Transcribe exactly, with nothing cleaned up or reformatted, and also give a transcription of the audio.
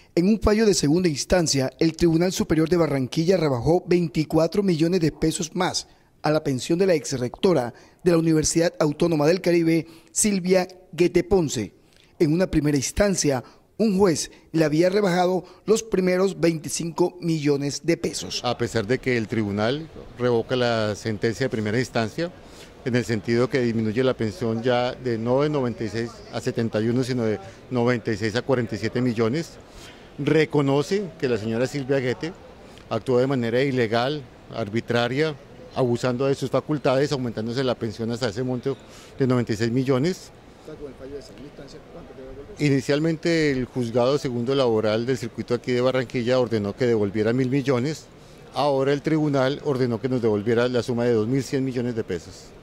En un fallo de segunda instancia, el Tribunal Superior de Barranquilla rebajó veinticuatro millones de pesos más a la pensión de la exrectora de la Universidad Autónoma del Caribe, Silvia Guete Ponce. En una primera instancia, un juez le había rebajado los primeros veinticinco millones de pesos. A pesar de que el tribunal revoca la sentencia de primera instancia, en el sentido que disminuye la pensión ya de no de noventa y seis a setenta y uno, sino de noventa y seis a cuarenta y siete millones, reconoce que la señora Silvia Guete actuó de manera ilegal, arbitraria, abusando de sus facultades, aumentándose la pensión hasta ese monto de noventa y seis millones. Inicialmente el juzgado segundo laboral del circuito aquí de Barranquilla ordenó que devolviera mil millones, ahora el tribunal ordenó que nos devolviera la suma de dos mil cien millones de pesos.